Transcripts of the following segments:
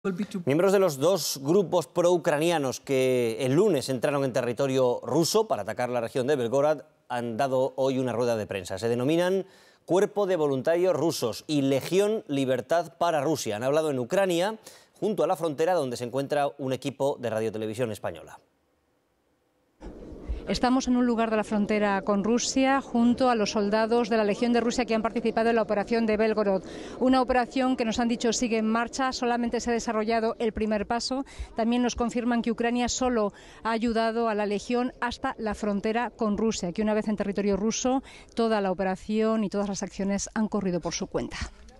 Miembros de los dos grupos pro-ucranianos que el lunes entraron en territorio ruso para atacar la región de Belgorod han dado hoy una rueda de prensa. Se denominan Cuerpo de Voluntarios Rusos y Legión Libertad para Rusia. Han hablado en Ucrania, junto a la frontera donde se encuentra un equipo de radiotelevisión española. Estamos en un lugar de la frontera con Rusia, junto a los soldados de la Legión de Rusia que han participado en la operación de Belgorod. Una operación que nos han dicho sigue en marcha, solamente se ha desarrollado el primer paso. También nos confirman que Ucrania solo ha ayudado a la Legión hasta la frontera con Rusia, que una vez en territorio ruso, toda la operación y todas las acciones han corrido por su cuenta.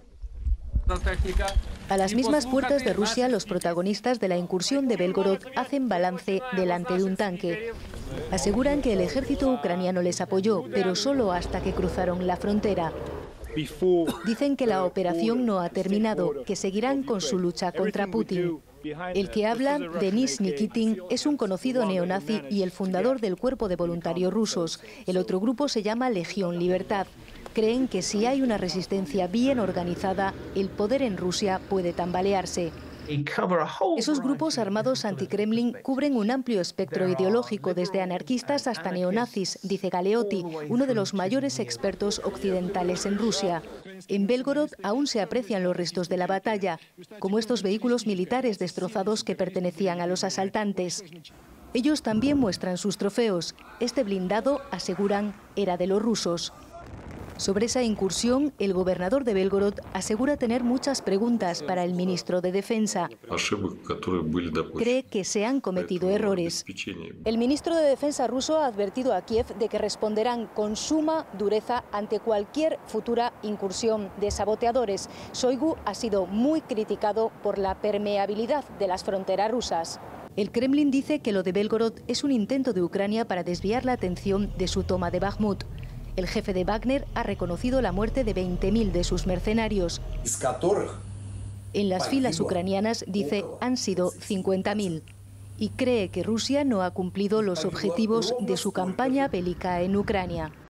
A las mismas puertas de Rusia, los protagonistas de la incursión de Belgorod hacen balance delante de un tanque. Aseguran que el ejército ucraniano les apoyó, pero solo hasta que cruzaron la frontera. Dicen que la operación no ha terminado, que seguirán con su lucha contra Putin. El que habla, Denis Nikitin, es un conocido neonazi y el fundador del Cuerpo de Voluntarios Rusos. El otro grupo se llama Legión Libertad. Creen que si hay una resistencia bien organizada, el poder en Rusia puede tambalearse. Esos grupos armados anti-Kremlin cubren un amplio espectro ideológico, desde anarquistas hasta neonazis, dice Galeotti, uno de los mayores expertos occidentales en Rusia. En Belgorod aún se aprecian los restos de la batalla, como estos vehículos militares destrozados que pertenecían a los asaltantes. Ellos también muestran sus trofeos. Este blindado, aseguran, era de los rusos. Sobre esa incursión, el gobernador de Belgorod asegura tener muchas preguntas para el ministro de Defensa. Cree que se han cometido errores. El ministro de Defensa ruso ha advertido a Kiev de que responderán con suma dureza ante cualquier futura incursión de saboteadores. Shoigu ha sido muy criticado por la permeabilidad de las fronteras rusas. El Kremlin dice que lo de Belgorod es un intento de Ucrania para desviar la atención de su toma de Bakhmut. El jefe de Wagner ha reconocido la muerte de 20.000 de sus mercenarios. En las filas ucranianas, dice, han sido 50.000. Y cree que Rusia no ha cumplido los objetivos de su campaña bélica en Ucrania.